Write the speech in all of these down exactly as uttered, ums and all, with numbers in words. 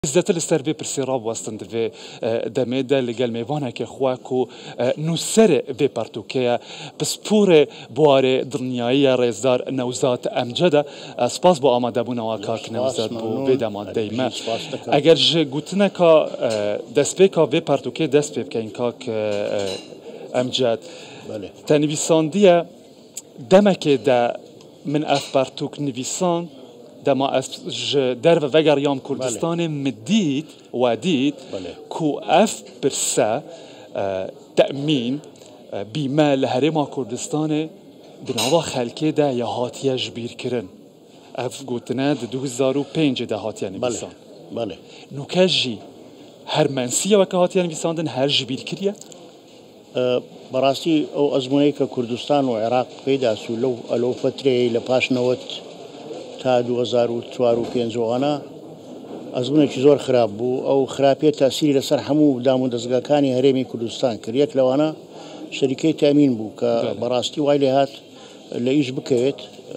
زیاتر لەسەر بێ پرسیڕا وەستن دەبێ دەمێدا لەگەڵ میوانێکی خواک و نووسەرێ بێ پەرتوکەیە پسپورێ بوارێ دڵنیاییە ڕێزدار نەوزات ئەمجەدە سپاس بۆ ئامادەبوونەوە کاک نەوزات بۆ بێدەمان دەیمە ئەگەر ژێ گوتنەکە دەستپێکا بێ پەرتوکێ دەست پێ بکەین کاک ئەمجەد تەنویساندیە دەمەکێدا من ئەف پەرتوک نویسان دما درب وگریام کردستان مدید و دید کو اف برسه تأمین بیمه لهرم کردستان بنوا خلکه ده یا هاتیه جبیر کرن اف گوتنه ده دو هزار و پنج ده هاتیه نویسان بله نوکه جی هر منسیه وکه هاتیه نویساندن هر جبیر کریه براستی او ازمونه که کردستان و عراق پیدا سو لو الو فتره لپاش نوت تا دو هزار و چوار و پێنج وانە ئەزمونێکی زۆر خراپ بوو ئەو خراپیە تاسیری لەسەر هەموو دام و دەستگاکانی هەرێمی کوردستان کرد یەک لەوانە شەریکەی تامین بوو کە بەڕاستی وای لێ هات لە ئیش بکەوێت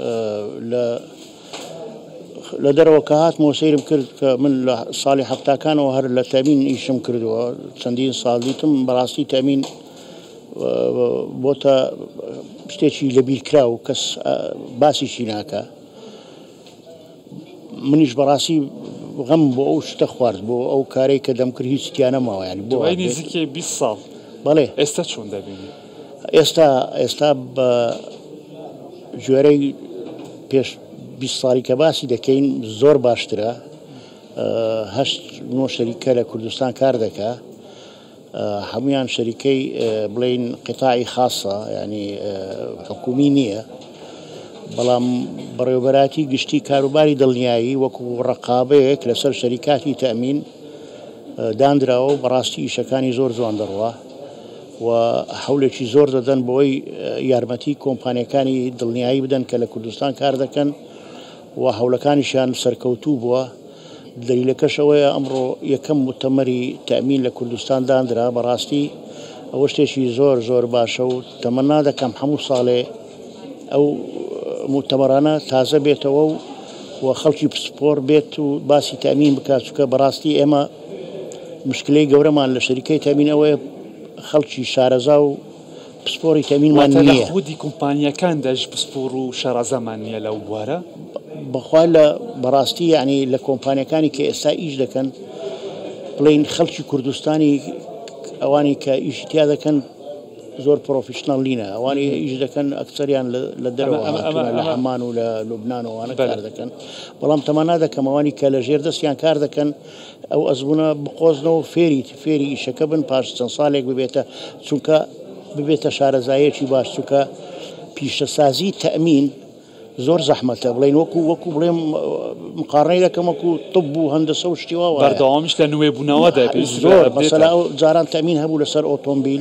لە دەرەوە کە هاتمەوە سەیرم کرد کە من لە ساڵی هەفتاکانەوە هەر لە تامین ئیشم کردووە چەندین ساڵ دیتم بەڕاستی تامین بۆتە شتێکی لەبیرکرا و کەس باسیشی ناکە منیش بەڕاستی غەم بۆ ئەو شتە خوارد بۆ ئەو کارەی کە دەمکرد هیچ تیانەماوە ینی بۆ دوای نزیکێ بیست ساڵ بەڵێ ئێستا چۆن دەبینی ئێستا ئێستا بە ژێرەی پێش بیست ساڵی کە باسی دەکەین زۆر باشترە هەشت نۆ شەریکە لە کوردستان کار دەکا هەمویان شەریکەی بڵێین قیتاعی خاسە ینی حکومی نییە بەڵام بەڕێوەبەراتی گشتی کاروباری دڵنیایی وەکو ڕقابەیەک لەسەر شەریکاتی تەمین دانراوە و بەڕاستی ئیشەکانی زۆر جوان دەڕوە و هەولێکی زۆر دەدەن بۆی یارمەتی کۆمپانیەکانی دڵنیایی بدەن کە لە کوردستان کار دەکەن و هەوڵەکانیشیان سەرکەوتوو بووە دلیلەکەش ئەوەیە ئەمڕۆ یەکەم موتەمەری تەمین لە کوردستان دانرا بەڕاستی ئەوە شتێکی زۆر زۆر باشە و تەمەنا دەکەم هەموو ساڵێ ئەو مؤتمرانە تازە بێتەوە و خەڵکی پسپۆر بێت و باسی تامین بکات چونکە بەڕاستی ئێمە مشکلەی گەورەمان لە شەریکەی تامین ئەوەیە خەڵکی شارەزا و پسپۆری تامینمان نییە خودی کۆمپانیەکان دەژ پسپۆر و شارەزامان نییە لەو بوارە بەخوا لە بەڕاستی یعنی لە کۆمپانیەکانی کە ئێستا ئیش دەکەن بڵێن خەڵکی کوردستانی ئەوانی کە ئیشی تیا دەکەن زۆر پرۆفیشنەڵ نینە ئەوانی ئیش دەکەن ئەکسەریان لە دەرەوە لە عەمان و لە لوبنان وانە کار دەکەن بەڵام تەمانا دەکەم ئەوانی کە لە ژێر دەستیان کار دەکەن ئەو ئەزبوونە بقۆزنەوە فێری فێری ئیشەکە بن پاش چەند ساڵێک ببێتە چونکە ببێتە شارەزایەکی باش چونکە پیشەسازی تەمین زۆر زەحمەتە بڵێن وەکو وەکو بڵێم مقارنەی دەکەم وەکو طب و هەندەسە و شتی وایە بەردەوامیش لە نوێبوونەوە دەبێت زۆر مەسەلا جاران تەمین هەبوو لەسەر ئۆتۆمبیل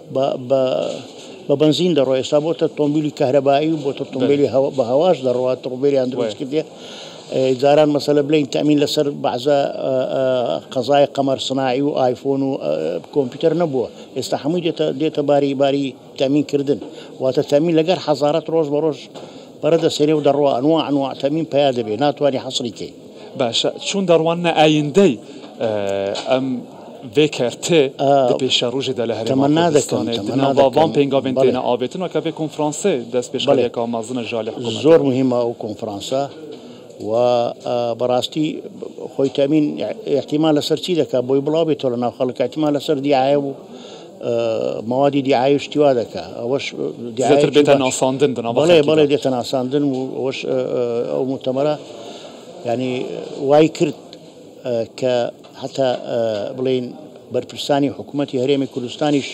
بە بنزین دەڕۆ ئێستا بۆتە تۆمبیلی کەهرەبایی و بۆتە تۆمبیلی بە هەواش دەڕوات تۆمبیلیان دروست کردێ جاران مەسەلە بڵێن تەمین لەسەر بەعزە قەزای قەمەر سناعی و ئایفۆن و کۆمپیوتەر نەبووە ئێستا هەمووی دێتە دێتە باری باری تەمینکردن واتە تەمین لەگەر حەزارەت ڕۆژ بە ڕۆژ بەرەدەسێنێ و دەڕوە ئەنواع ئەنواع تەمین پیا دەبێ ناتوانانی حەسریکەی باشە چون دەڕوانە ئایندەی ئەم vekerte de peşa roje de la تەمەنا دەکەم van pengaventena avêtin ve kavê konferansê dest pêşxeriyeka mezin jalê hikûmet زۆر مهمە ئەو کۆنفرانسە و بەڕاستی خۆی تەمین احتیمال لەسەر چی دەکات بۆی بڵاو بێتەوە لە ناو خەڵک احتیمال لەسەر دیعایە و موادی دیعایی شتیوا دەکات ئەوەش زیاتر بێتە ناساندن بەڵێ بەڵێ دێتە ناساندن و ئەوەش ئەو مؤتەمەرە یعنی وای کرد کە حتا بڵێن بەرپرسانی حکوومەتی هەرێمی کوردستانیش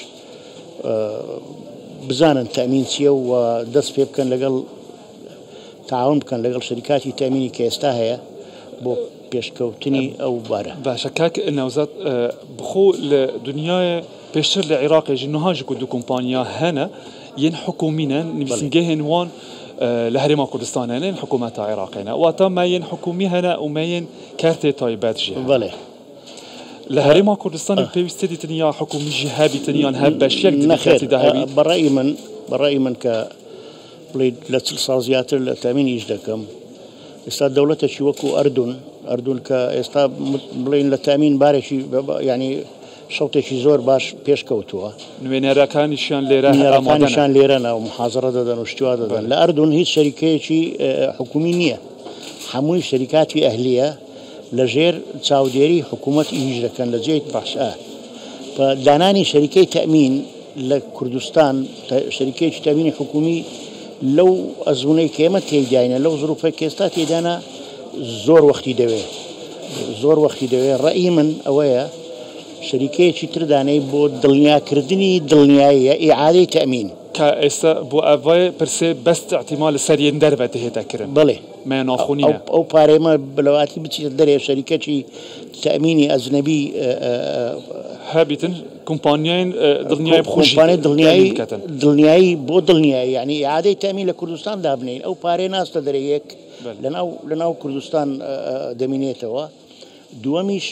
بزانن تەمین چییە و دەست پێ بکەن لەگەڵ تعاون بکەن لەگەڵ شەریکاتی تەمینی کە ئێستا هەیە بۆ پێشکەوتنی ئەو بارە باشە کاک نەوزات بخۆ لە دنیای پێشتر لە عێراقێژی نوهاژی کورد و کۆمپانیا هەنە یەن حکومینە نویسنگەهێن وان لە هەرێما کوردستانێن حکوومەتە عێراقێنە واتە مایەن حکومی هەنە و مایەن کارتێ تایبەت ژێ بەڵێ لە هەرێما کوردستان پێویستە دیتنیا حکومیژی هەبیتنیان هەب بەشێک نەخێت بەڕێی من بەڕێی من کە بڵێ لە چل ساڵ زیاتر لە تەمین ئیش دەکەم ئێستا دەوڵەتێکی وەکو ئەردون ئەردون کە ئێستا بڵین لە تامین بارێکی ینی شەوتێکی زۆر باش پێشکەوتووە نوێنەرەکانیشیان لێرە نێرەکانیشان لێرەنا و محازڕە دەدەن و شتوا دەدەن لە ئەردون هیچ شەریکەیەکی حکومی نییە هەمووی شەریکاتی ئەهلیە لەژێر چاودێری حکوومەتی هیچ دەکەن لە جێی باشە دانانی شەریکەی تەمین لە کوردستان شەریکەیەکی تەمینی حکومی لەو ئەزمونەی کێمە تێداینە لەو زروفە کێستا تێدانە زۆر وەختی دەوێت زۆر وەختی دەوێت ڕەئی من ئەوەیە شەریکەیەکی تردانەی بۆ دڵنیاکردنی دڵنیاییە ئیعادەی تەمین کە ئێستا بۆ ئەڤای پرسێ بەست احتیمال سەریەن دەربەت هێدەکردن بڵێ مێناخونیە ئەو پارێمە بلەواتی بچیت دەرێ شەریکەکی تەمینی ئەزنەبی هەبیتن کۆمپانیایان دڵنیای خۆشپانێت دڵنیایی دڵنیایی بۆ دڵنیایی یعنی ئیعادەی تەمین لە کوردستان دابنین ئەو پارێ ناستە دەرەیەک لەناو لەناو کوردستان دەمینێتەوە دووەمیش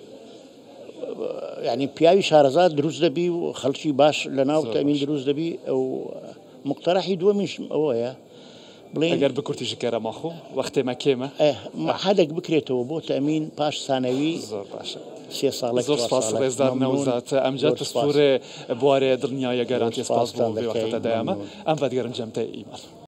ینی پیاوی شارەزاد دروست دەبی و خەڵکی باش لە ناو تەمین دروست دەبی ئەو مقتەرەحی دووەمیش ئەوەیە بڵێن ئەگەر بکورتیژ کەرە ماخۆ وەختێمە کێمە حەدێک بکرێتەوە بۆ تەمین پاش سانەوی زۆر باشە سێ ساڵێک زۆر سپاس ڕێزدار نەوزات ئەمجار پسپورێ بوارێ دڵنیایە گەرانتی سپاس بۆ وەختە دەیامە ئەم بەدگەرم جەمتە ئیمان